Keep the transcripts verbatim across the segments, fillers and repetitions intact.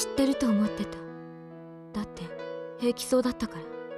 知ってると思ってた。だって平気そうだったから。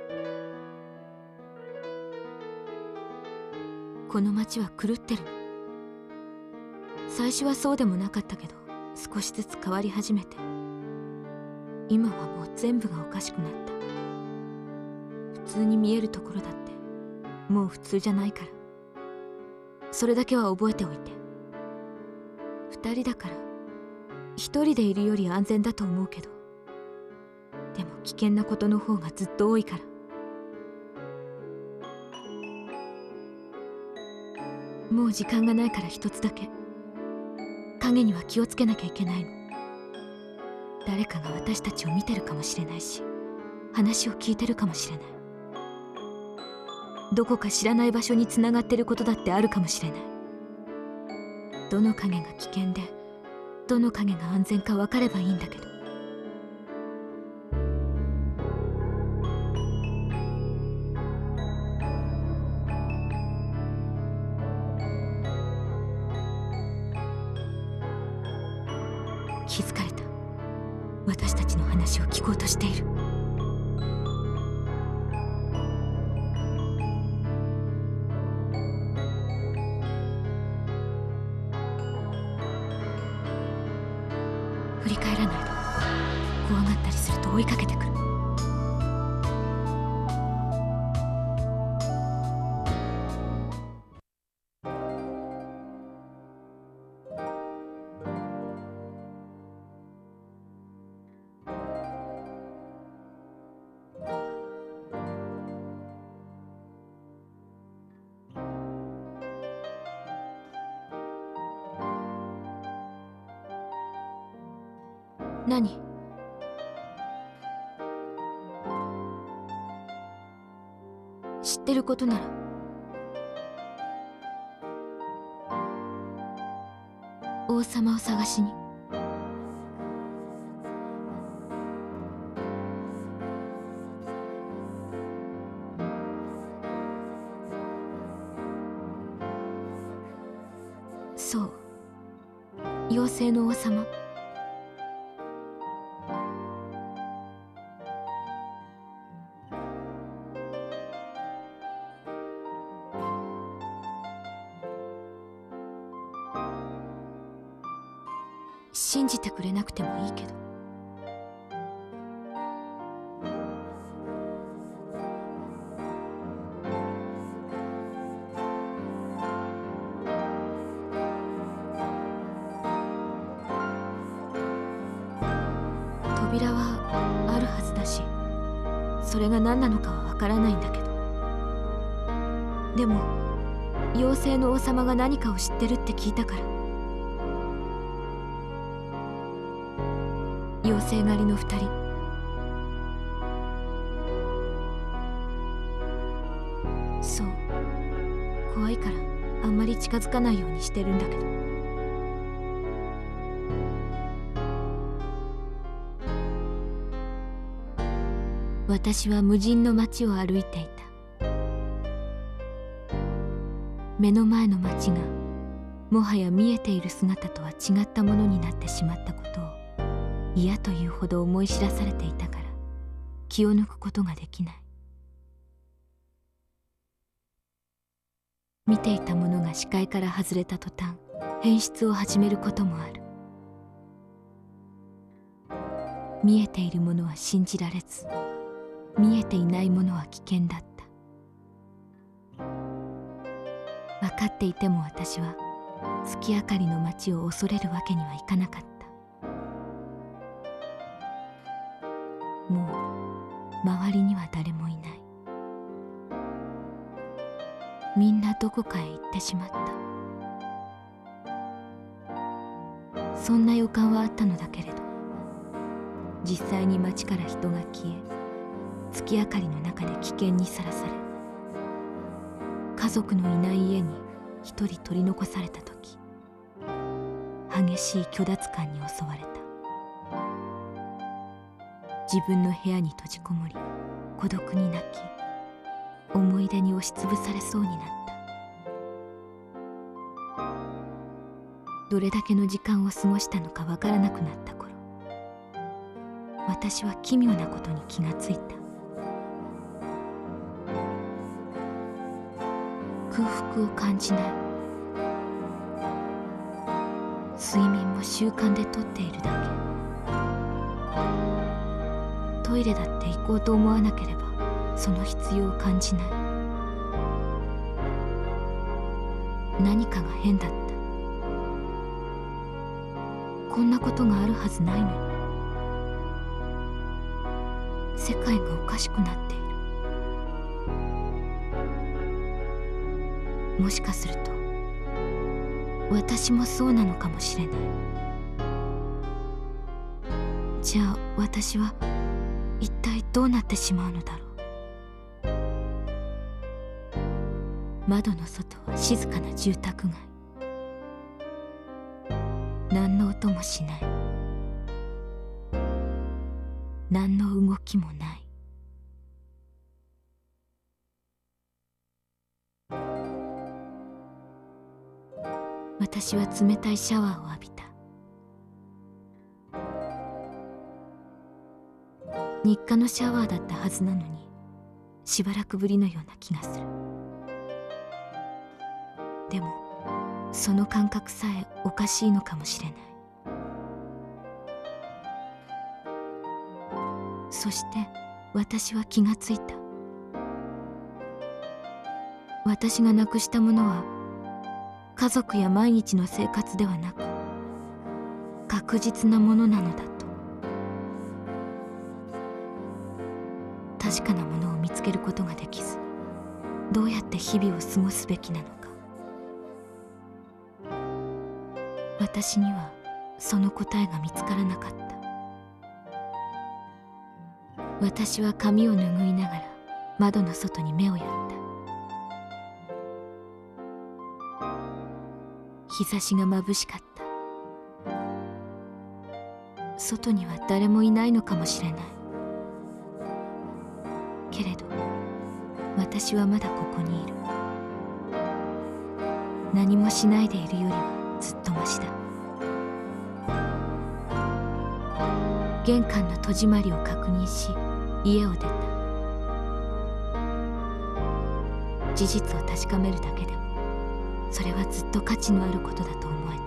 この町は狂ってるの。最初はそうでもなかったけど、少しずつ変わり始めて、今はもう全部がおかしくなった。普通に見えるところだってもう普通じゃないから。それだけは覚えておいて。二人だから一人でいるより安全だと思うけど、でも危険なことの方がずっと多いから。もう時間がないから一つだけ。影には気をつけなきゃいけないの。誰かが私たちを見てるかもしれないし、話を聞いてるかもしれない。どこか知らない場所につながってることだってあるかもしれない。どの影が危険でどの影が安全か分かればいいんだけど。気づかれた。私たちの話を聞こうとしている。振り返らないで。怖がったりすると追いかけてくる。何？知ってることなら。王様を探しに。そう、妖精の王様。信じてくれなくてもいいけど。扉はあるはずだし、それが何なのかはわからないんだけど。でも妖精の王様が何かを知ってるって聞いたから。妖精狩りの二人。そう、怖いからあんまり近づかないようにしてるんだけど。私は無人の街を歩いていた。目の前の街がもはや見えている姿とは違ったものになってしまったことを嫌というほど思い知らされていたから、気を抜くことができない。見ていたものが視界から外れた途端、変質を始めることもある。見えているものは信じられず、見えていないものは危険だった。分かっていても私は月明かりの街を恐れるわけにはいかなかった。もう周りには誰もいない。みんなどこかへ行ってしまった。そんな予感はあったのだけれど、実際に街から人が消え、月明かりの中で危険にさらされ、家族のいない家に一人取り残された時、激しい虚脱感に襲われた。自分の部屋に閉じこもり、孤独に泣き、思い出に押しつぶされそうになった。どれだけの時間を過ごしたのかわからなくなった頃、 私は奇妙なことに気がついた。空腹を感じない。睡眠も習慣でとっているだけ。トイレだって行こうと思わなければその必要を感じない。何かが変だった。こんなことがあるはずないのに。世界がおかしくなっている。もしかすると私もそうなのかもしれない。じゃあ私は一体どうなってしまうのだろう。窓の外は静かな住宅街。何の音もしない。何の動きもない。私は冷たいシャワーを浴びた。日課のシャワーだったはずなのに、しばらくぶりのような気がする。でもその感覚さえおかしいのかもしれない。そして私は気がついた。私がなくしたものは家族や毎日の生活ではなく、確実なものなのだと。確かなものを見つけることができず、どうやって日々を過ごすべきなのか。私にはその答えが見つからなかった。私は髪を拭いながら窓の外に目をやった。日差しが眩しかった。外には誰もいないのかもしれない。けれど私はまだここにいる。何もしないでいるよりはずっとマシだ。玄関の戸締まりを確認し家を出た。事実を確かめるだけでもそれはずっと価値のあることだと思え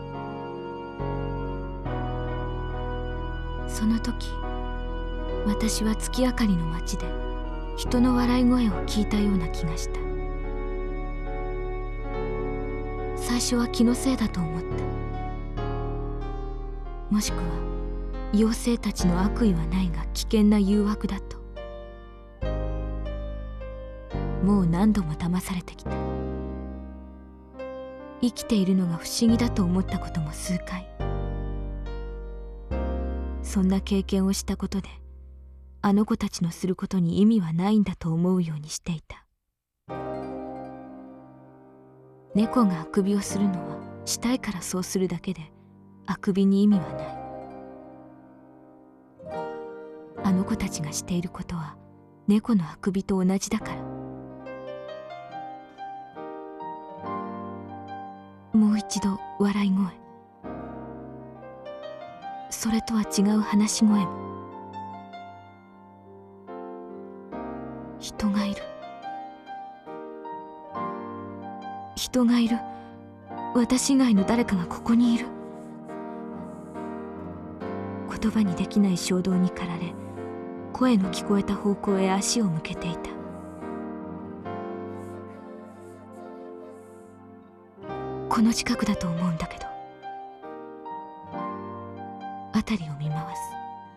た。その時私は月明かりの街で人の笑い声を聞いたような気がした。最初は気のせいだと思った。もしくは妖精たちの悪意はないが危険な誘惑だと。もう何度も騙されてきた。生きているのが不思議だと思ったことも数回。そんな経験をしたことであの子たちのすることに意味はないんだと思うようにしていた。猫があくびをするのはしたいからそうするだけで、あくびに意味はない。あの子たちがしていることは猫のあくびと同じだから。もう一度笑い声、それとは違う話し声も。人がいる、人がいる。私以外の誰かがここにいる。言葉にできない衝動に駆られ、声の聞こえた方向へ足を向けていた。この近くだと思うんだけど。辺りを見回す。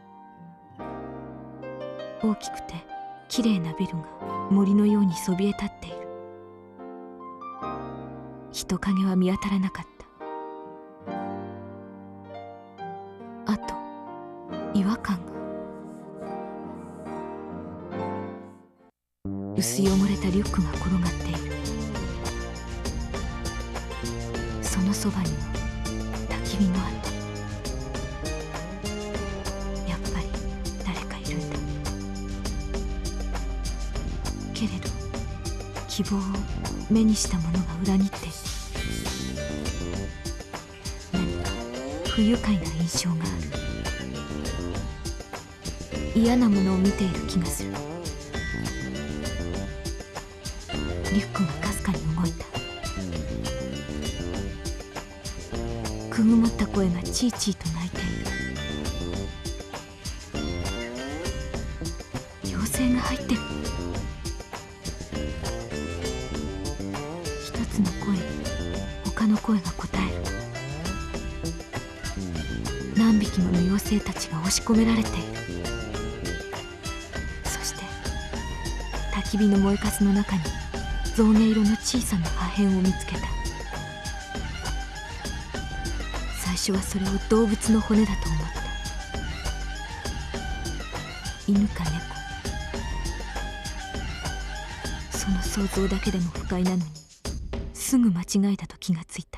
大きくて綺麗なビルが森のようにそびえ立っている。人影は見当たらなかった。あと違和感が。薄汚れたリュックが転がっている。そのそばには焚き火もあった。やっぱり誰かいるんだ。けれど希望を目にしたものが裏切っている。何か不愉快な印象がある。 嫌なものを見ている気がする。リュックがかすかに動いた。くぐもった声がチーチーと鳴いている。妖精が入ってる。一つの声に他の声が答える。何匹もの妖精たちが押し込められている。そして焚き火の燃えかすの中に象牙色の小さな破片を見つけた。最初はそれを動物の骨だと思った。犬か猫。その想像だけでも不快なのにすぐ間違えたと気がついた。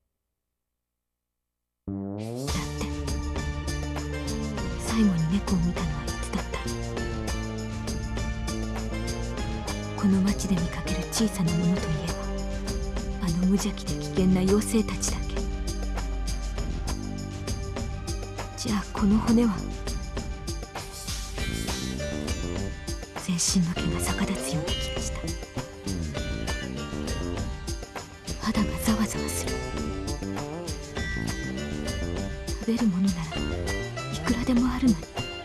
だって最後に猫を見たのはいつだった？この町で見かける小さなものといえばあの無邪気で危険な妖精たちだけ。じゃあこの骨は？全身の毛が逆立つような気がした。肌がざわざわする。食べるものならいくらでもあるのに。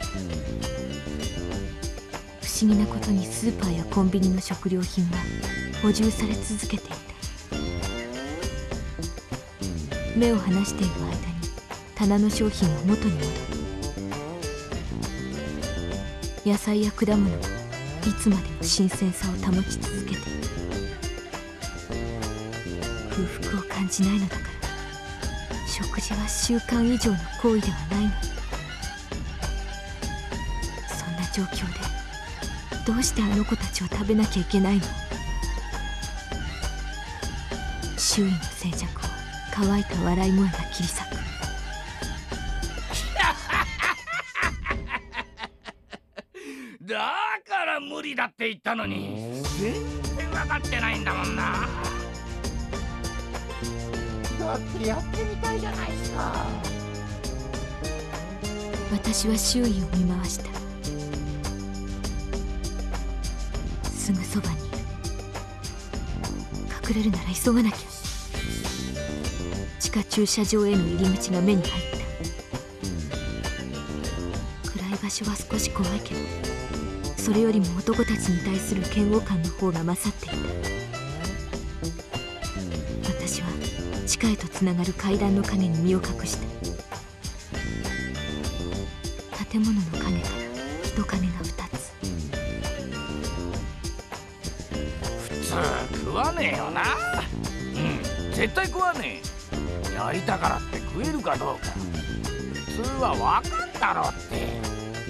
不思議なことにスーパーやコンビニの食料品は補充され続けていた。目を離している間に棚の商品は元に戻る。野菜や果物はいつまでも新鮮さを保ち続けている。空腹を感じないのだから食事は習慣以上の行為ではないのに。そんな状況でどうしてあの子たちを食べなきゃいけないの？周囲の静寂を乾いた笑い声が切り裂く。 だから無理だって言ったのに全然分かってないんだもんな。だってやってみたいじゃないですか。 私は周囲を見回した。すぐそばにいる。隠れるなら急がなきゃ。地下駐車場への入り口が目に入った。暗い場所は少し怖いけどそれよりも男たちに対する嫌悪感の方が勝っていた。私は地下へとつながる階段の陰に身を隠した。建物の陰から人影がふたつ。 普通食わねえよな。うん、絶対食わねえ。やりたからって食えるかどうか普通は分かんだろって。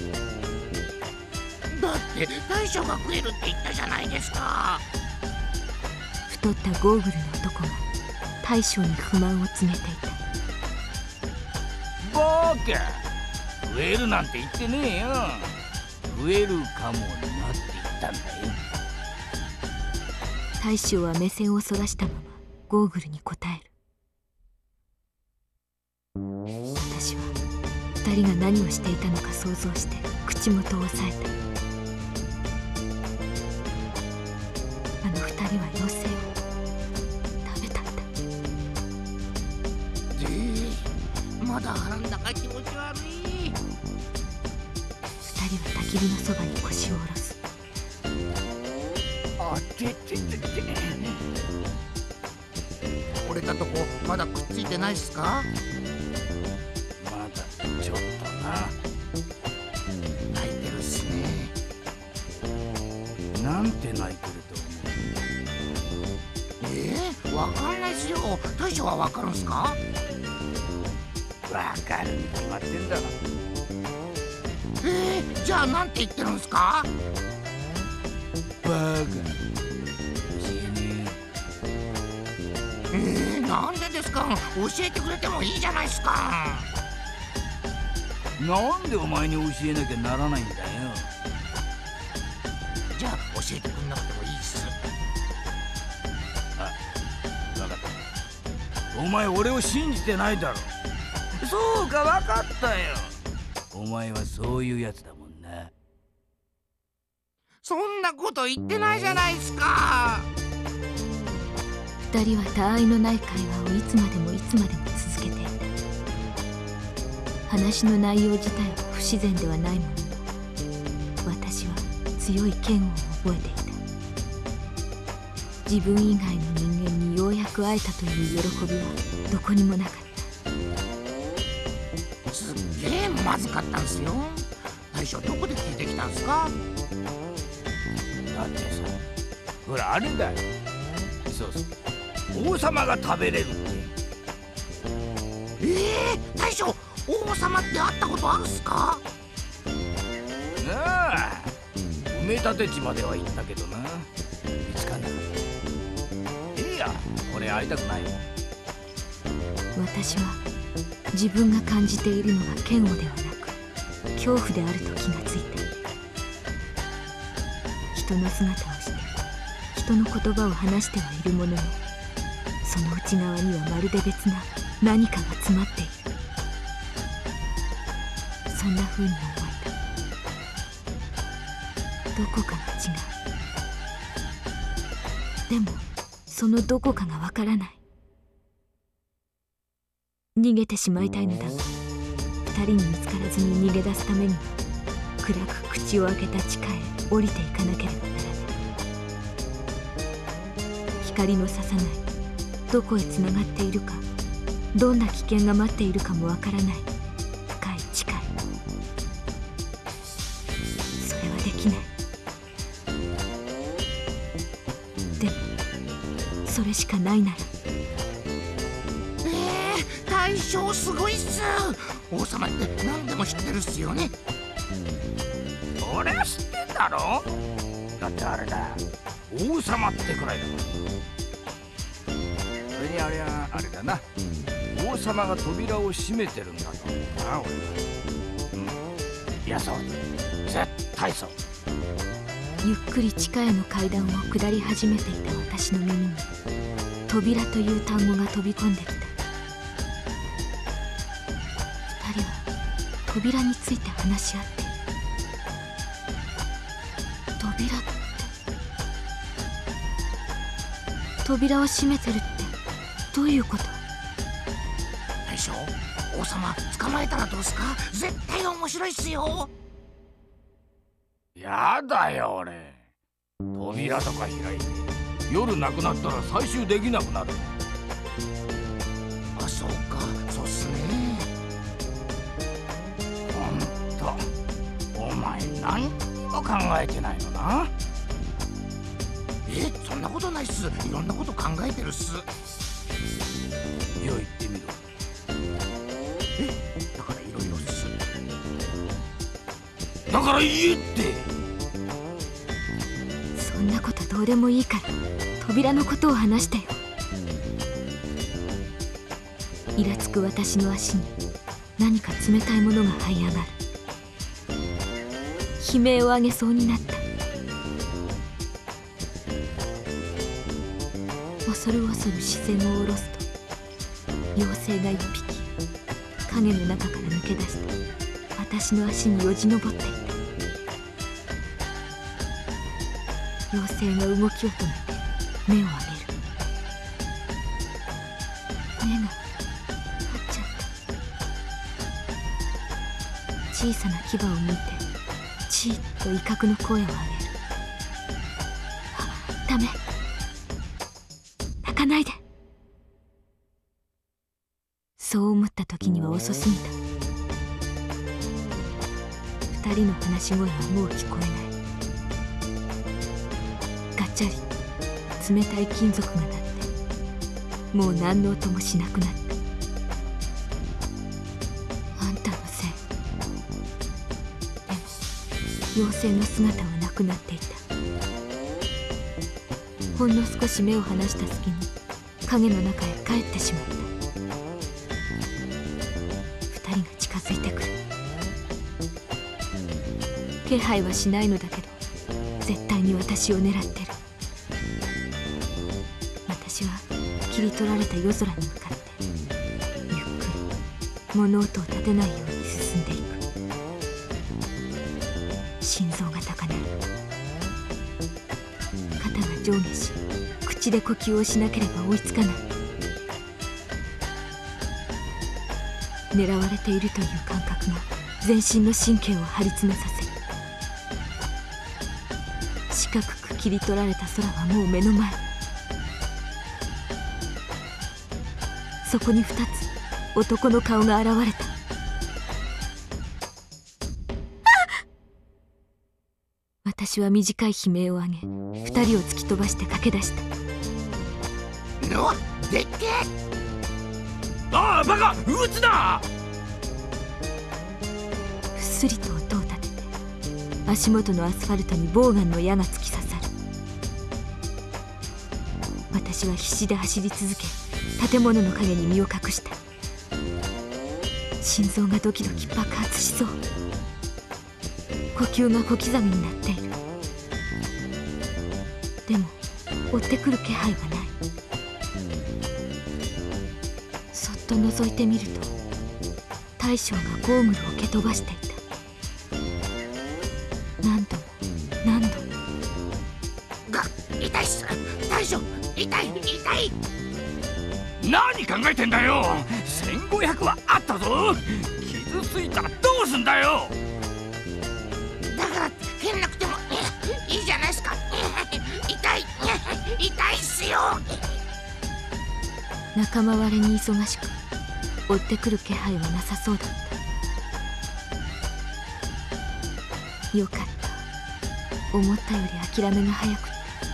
だって大将が食えるって言ったじゃないですか。 太ったゴーグルの男が大将に不満を告げていた。 バーカ、食えるなんて言ってねえよ。食えるかもになって言ったんだよ。 大将は目線をそらしたままゴーグルに答える。私は二人が何をしていたのか想像して口元を押さえた。あの二人は妖精を食べたんだ。 えー、まだ腹ん中気持ち悪い。 二人は焚き火のそばに腰を下ろす。 あてててて。 折れたとこまだくっついてないっすか？ まだちょっとな。 泣いてるっすね。 なんて泣いてると思う？ えー、わかんないっすよ。大将はわかるんすか？ わかるに決まってんだろ。 えー、じゃあなんて言ってるんすか？ バカ、教えねえー、なんでですか？教えてくれてもいいじゃないっすか。 え。なんでお前に教えなきゃならないんだよ。 じゃあ教えてくんなくてもいいっす。 あ、分かった。お前俺を信じてないだろ。そうか、分かったよ。お前はそういうやつだもんな。 そんなこと言ってないじゃないですか。 二人は他愛のない会話をいつまでもいつまでも続けていた。話の内容自体は不自然ではないものの、私は強い嫌悪を覚えていた。自分以外の人間にようやく会えたという喜びはどこにもなかった。 すっげえまずかったんすよ。大将どこで聞いてきたんすか？ だってさ、ほらあれだよ。そうそう、王様が食べれるって。 ええー、大将、王様って会ったことあるっすか？ なあ、埋め立て地までは行ったけどな、見つかんなかった。いいや、俺会いたくないよ。 私は自分が感じているのが嫌悪ではなく恐怖であると気がついた。人の姿をして人の言葉を話してはいるものの、その内側にはまるで別な何かが詰まっている。そんな風に思えた。どこかが違う。でもそのどこかがわからない。逃げてしまいたいのだが、二人に見つからずに逃げ出すためには暗く口を開けた地下へ降りていかなければならない。光の差さない、どこへつながっているか、どんな危険が待っているかもわからない深い地下へ。それはできない。でもそれしかないなら。 大将すごいっす。王様って何でも知ってるっすよね。 俺は知ってんだろ。だってあれだ、王様ってくらいだから。それにあれはあれだな、王様が扉を閉めてるんだと思うな、俺は。うん、いやそう、絶対そう。 ゆっくり地下への階段を下り始めていた私の耳に扉という単語が飛び込んできた。二人は扉について話し合っている。扉って、扉を閉めてるってどういうこと？ 大将、王様捕まえたらどうすか？絶対面白いっすよ。 やだよ俺、扉とか開いて夜なくなったら採集できなくなる。 あ、そうか、そうっすね。 ほんと、お前何にも考えてないのな。 え、そんなことないっす。いろんなこと考えてるっす。 じゃあ言ってみろ。 え、だからいろいろっす。 だから言えって。 そんなことどうでもいいから扉のことを話してよ。イラつく私の足に何か冷たいものが這い上がる。悲鳴を上げそうになった。恐る恐る視線を下ろすと、妖精が一匹影の中から抜け出して私の足によじ登っていた。妖精が動きを止めて目を上げる。目が合っちゃった。小さな牙を見てチーッと威嚇の声を上げる。あ、ダメ、泣かないで。そう思った時には遅すぎた。二人の話し声はもう聞こえない。ガチャリ、冷たい金属が鳴ってもう何の音もしなくなった。あんたのせい。でも妖精の姿はなくなっていた。ほんの少し目を離した隙に影の中へ帰ってしまった。二人が近づいてくる。気配はしないのだけど絶対に私を狙ってる。私は切り取られた夜空に向かってゆっくり物音を立てないように進んでいく。心臓が高鳴る。 肩が上下し、口で呼吸をしなければ追いつかない。狙われているという感覚が全身の神経を張り詰めさせる。四角く切り取られた空はもう目の前。そこに二つ男の顔が現れた。私は短い悲鳴を上げ、二人を突き飛ばして駆け出した。 のでっけえ。 ああ、バカ、撃つな。 ふっすりと音を立てて、足元のアスファルトにボウガンの矢が突き刺さる。私は必死で走り続け、建物の陰に身を隠した。心臓がドキドキ爆発しそう。呼吸が小刻みになっている。でも追ってくる気配はない。そっと覗いてみると、大将がゴーグルを蹴飛ばしていた。何度も何度も。 が痛いっす。大将、痛い痛い。 何考えてんだよ。せんごひゃくはあったぞ。傷ついたらどうすんだよ。 だから蹴んなくてもいいじゃないですか。痛い痛いっすよ。 仲間割れに忙しく、追ってくる気配はなさそうだった。よかった。思ったより諦めが早くて。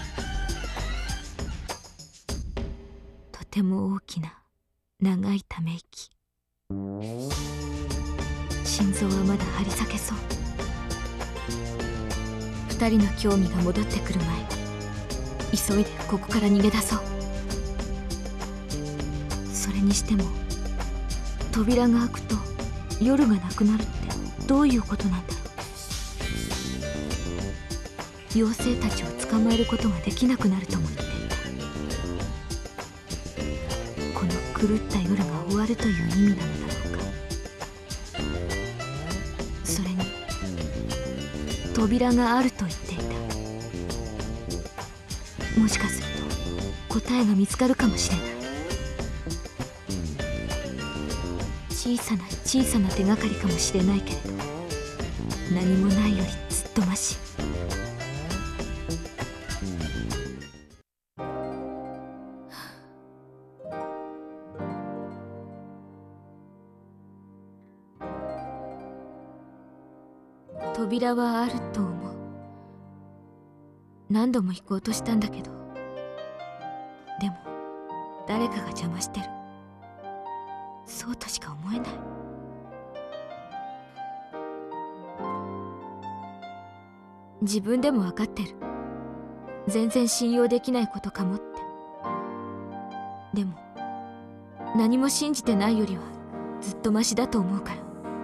とても大きな長いため息。心臓はまだ張り裂けそう。二人の興味が戻ってくる前、急いでここから逃げ出そう。それにしても、扉が開くと夜がなくなるってどういうことなんだろう。妖精たちを捕まえることができなくなるとも言っていた。この狂った夜が終わるという意味なのだろうか。それに扉があると言っていた。もしかすると答えが見つかるかもしれない。小さな小さな手がかりかもしれないけれど、何もないよりずっとマシ。扉はあると思う。何度も引こうとしたんだけど、でも誰かが邪魔してる。そうとしか思えない。自分でも分かってる。全然信用できないことかもって。でも何も信じてないよりはずっとマシだと思うから。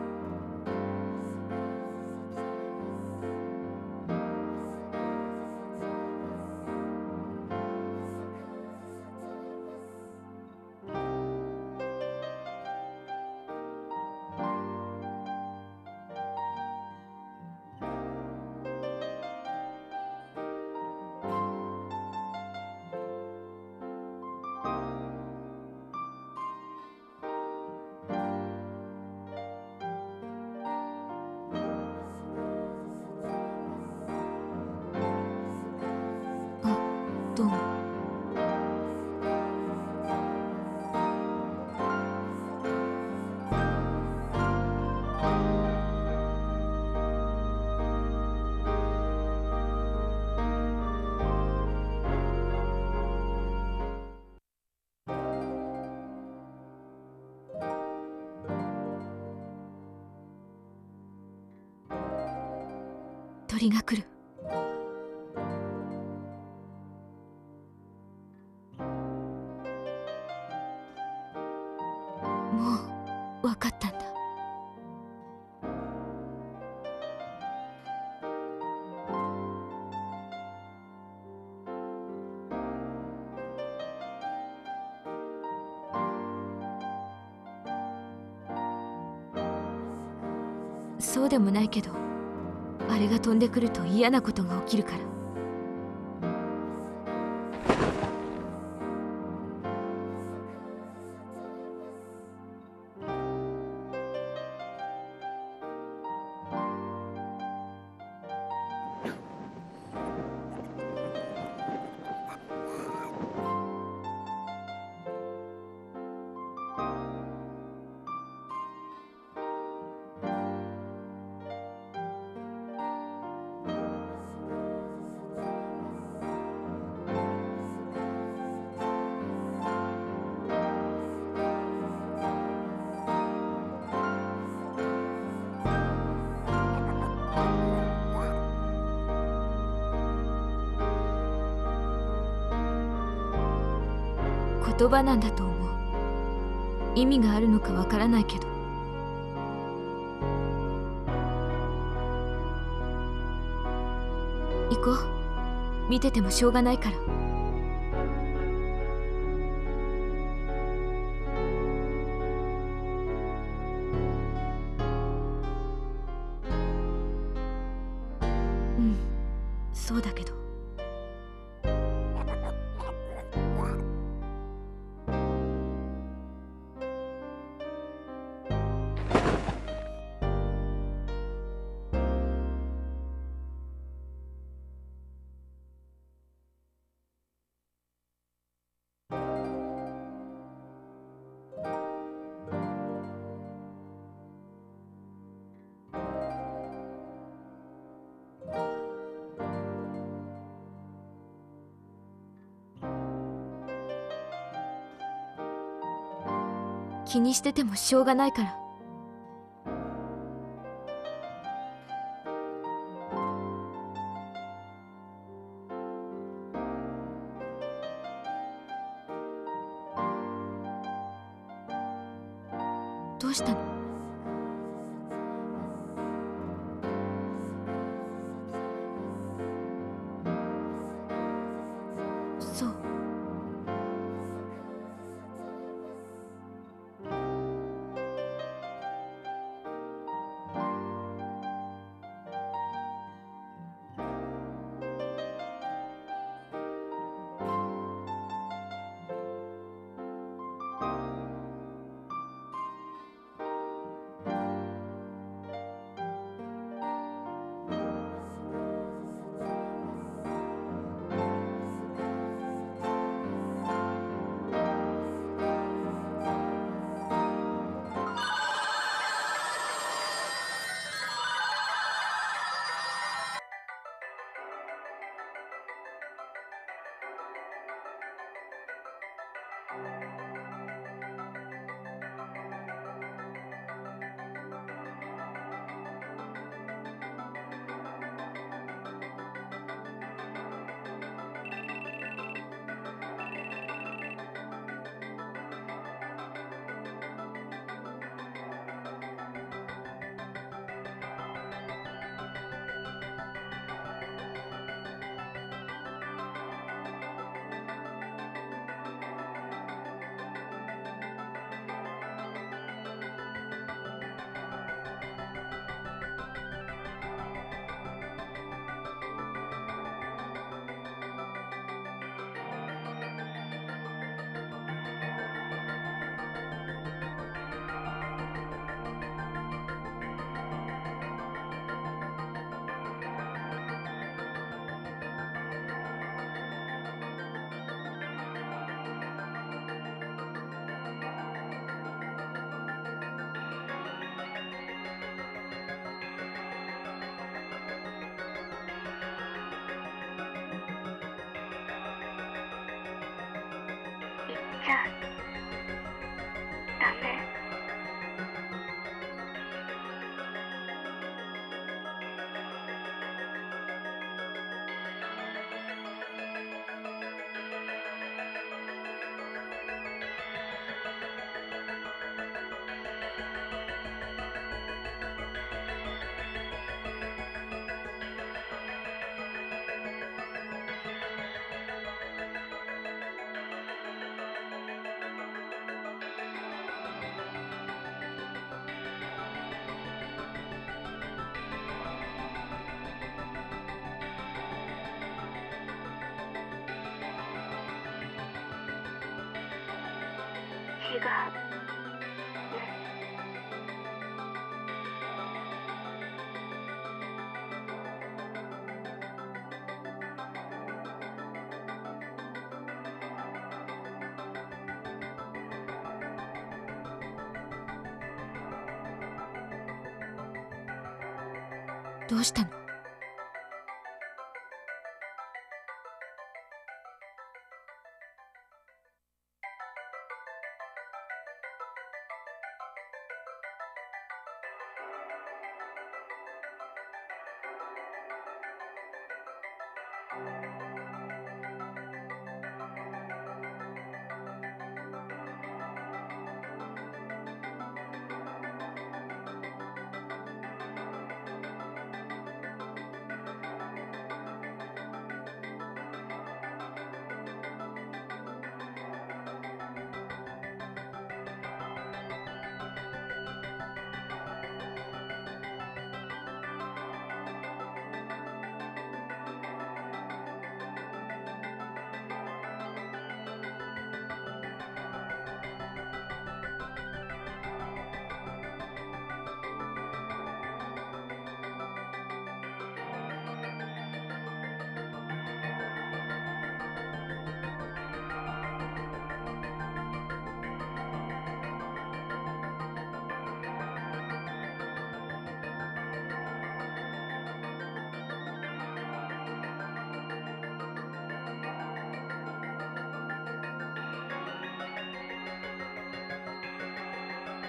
どうも。鳥が来る。もう分かったんだ。そうでもないけど、あれが飛んでくると嫌なことが起きるから。 言葉なんだと思う。意味があるのかわからないけど。行こう。見ててもしょうがないから。うん、そうだけど。気にしててもしょうがないから。どうしたの？そう。 じゃダメ。違う。 どうしたの？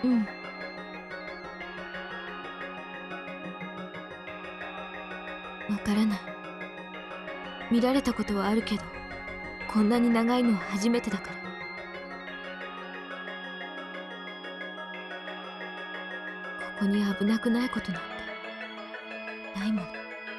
うん。わからない。見られたことはあるけど、こんなに長いのは初めてだから。ここに危なくないことなんてないもの。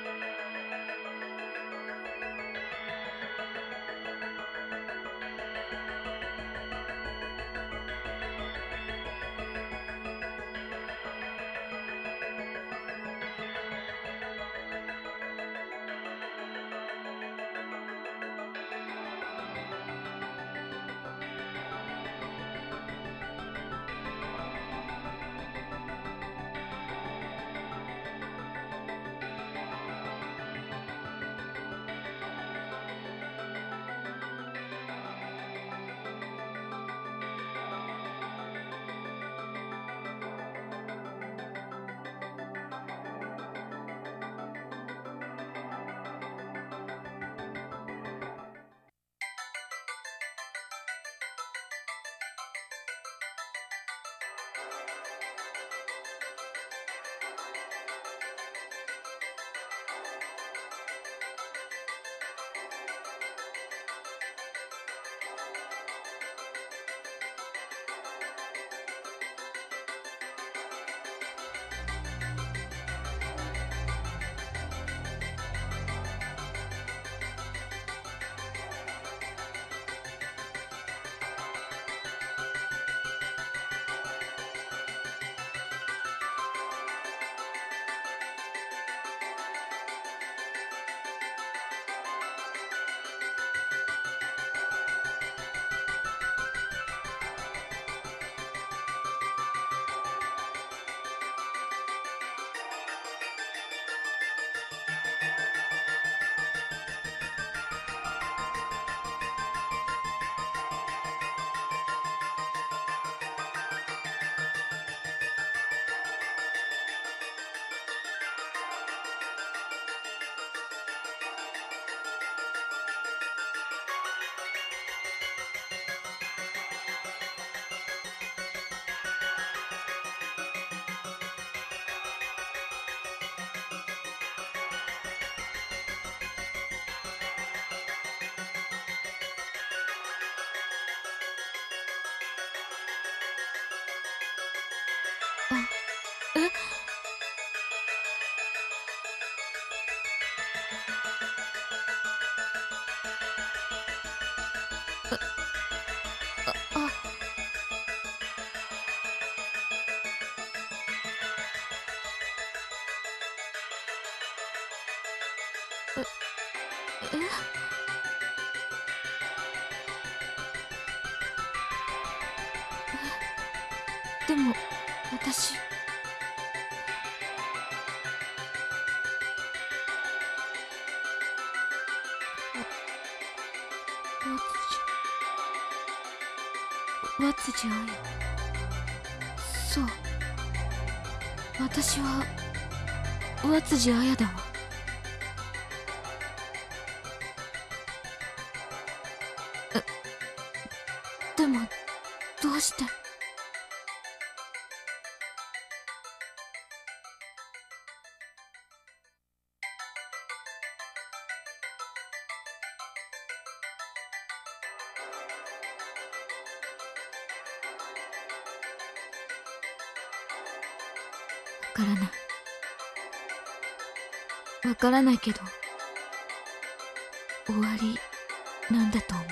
え？あ、あ、え、え？でも、私。和辻彩。そう。私は、和辻彩だわ。え、でも、どうして？わからない。わからないけど、終わりなんだと思う。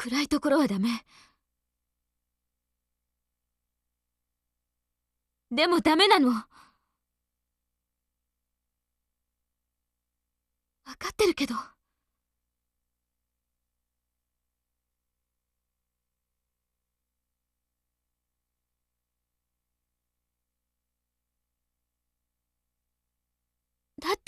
暗いところはダメ。でもダメなの。分かってるけど。だって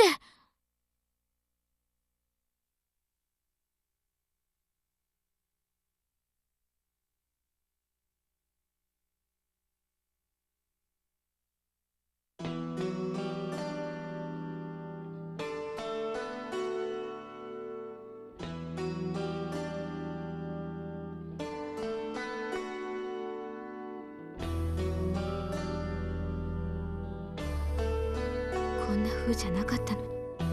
こんな風じゃなかったのに。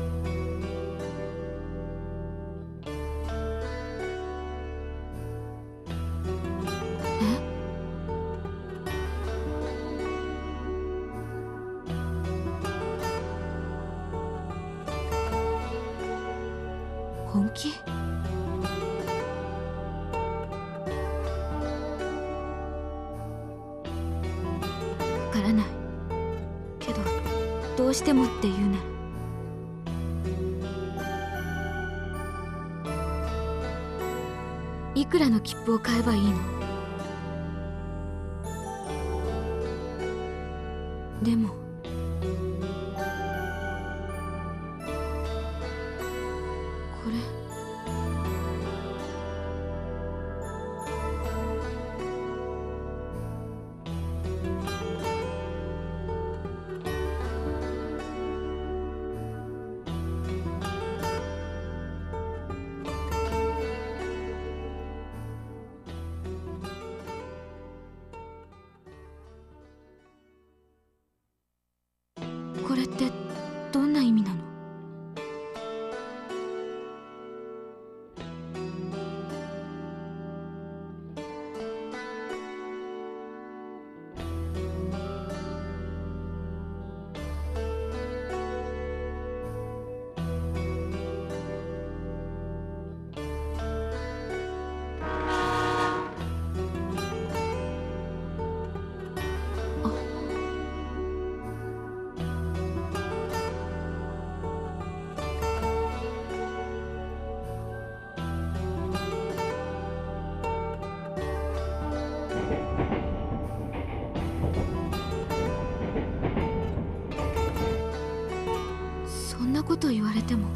本気？わからないけど、どうしてもって言うなら。いくらの切符を買えばいいの？でもこれこれってどんな意味なの？そんなこと言われても。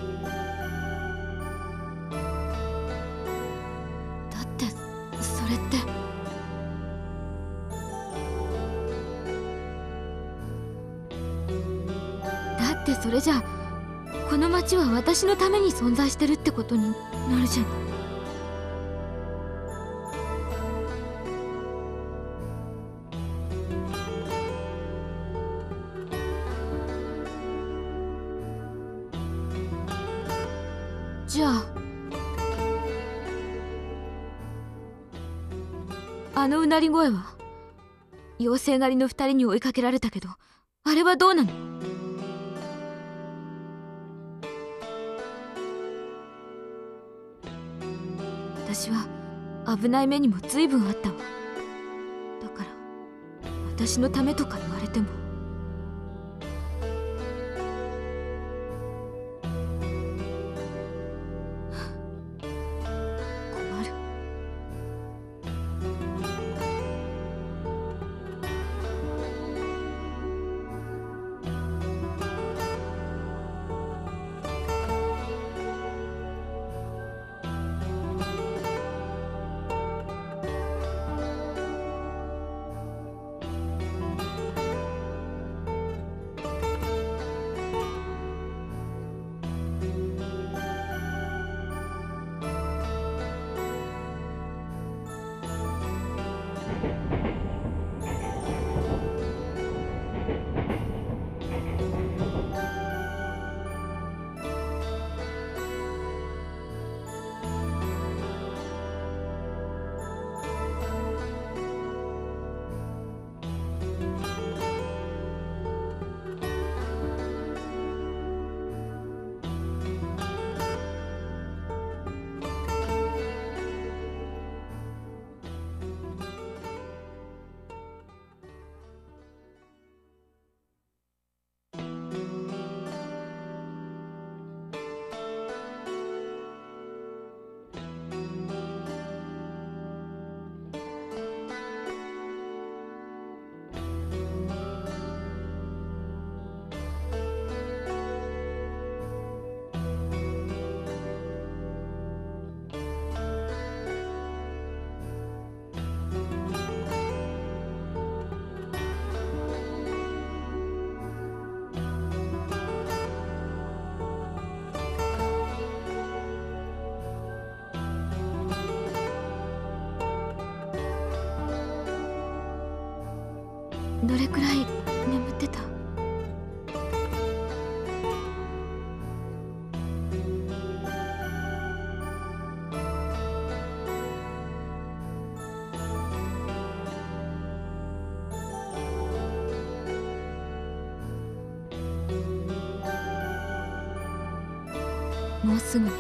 だってそれって。だってそれじゃこの町は私のために存在してるってことになるじゃない。じゃああのうなり声は妖精狩りの二人に追いかけられたけど、あれはどうなの？私は危ない目にも随分あったわ。だから私のためとか言われても。困る。 どれくらい眠ってた？もうすぐね。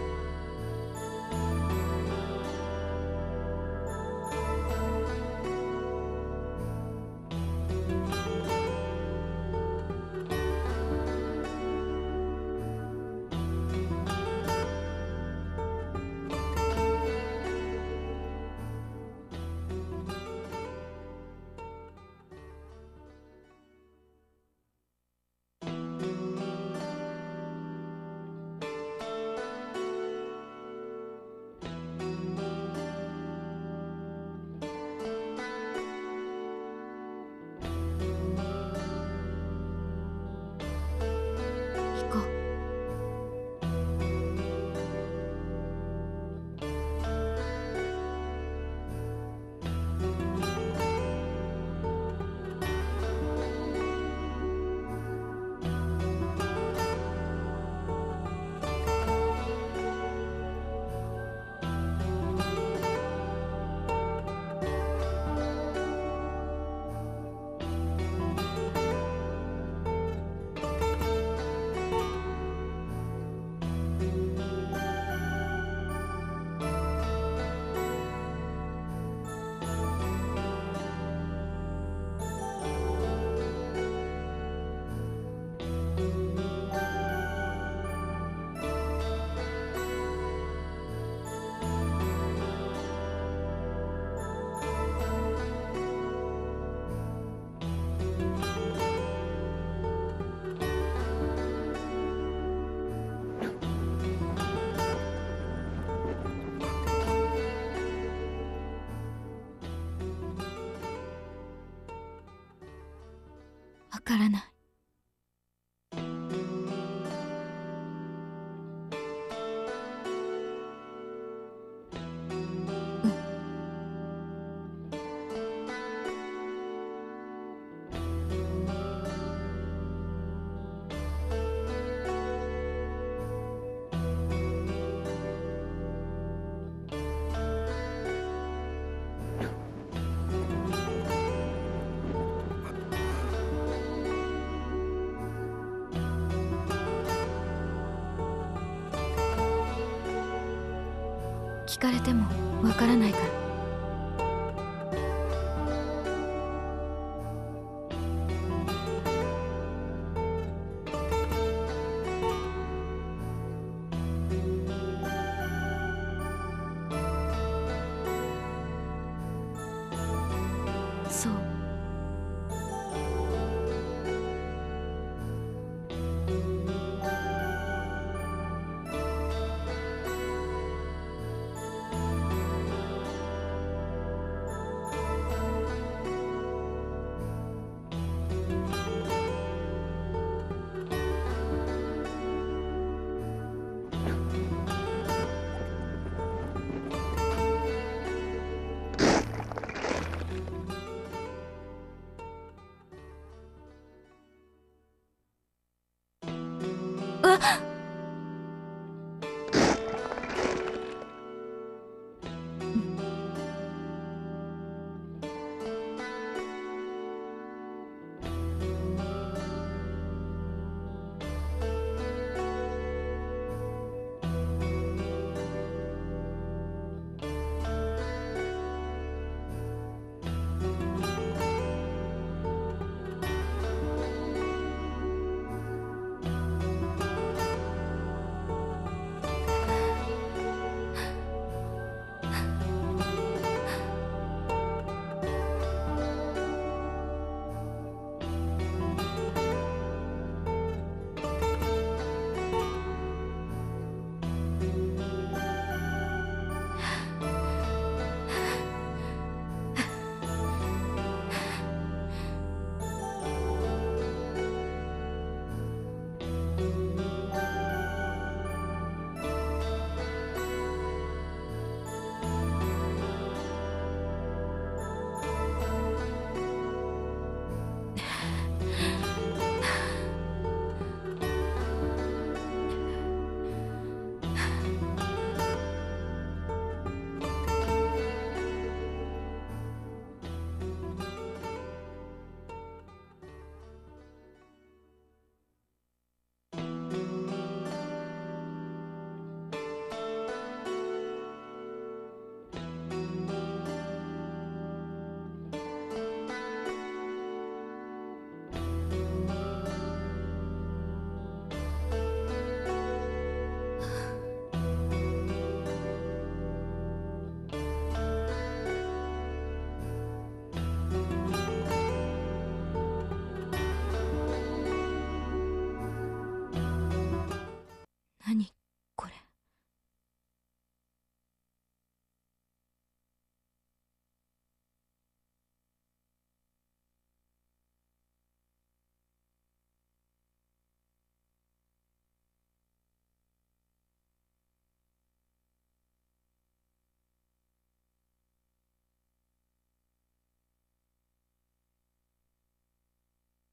わからない。聞かれてもわからないから。そう。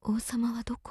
王様はどこ？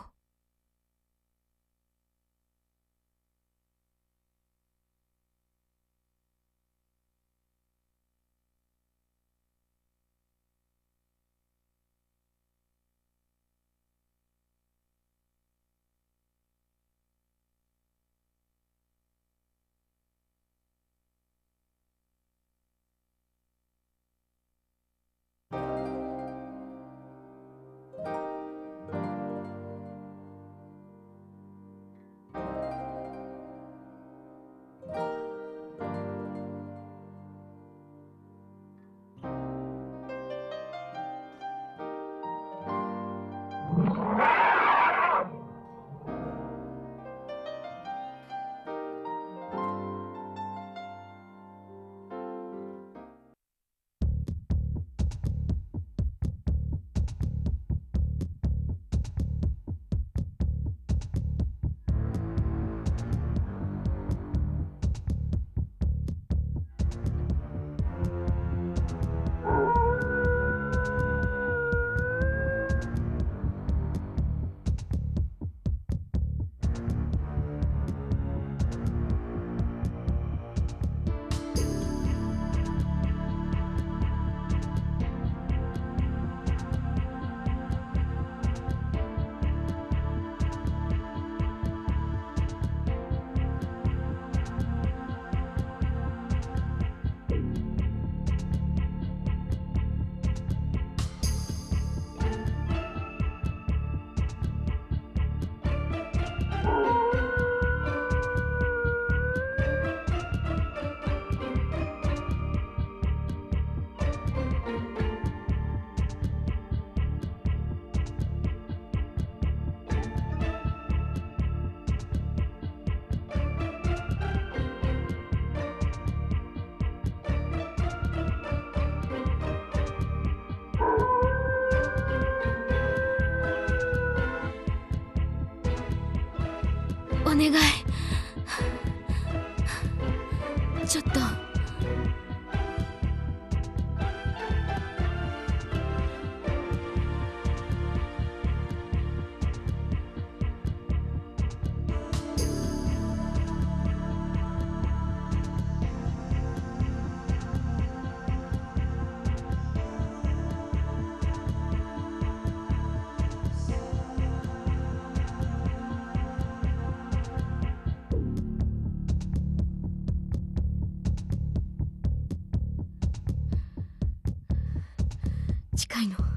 お願い、ちょっと。近いの。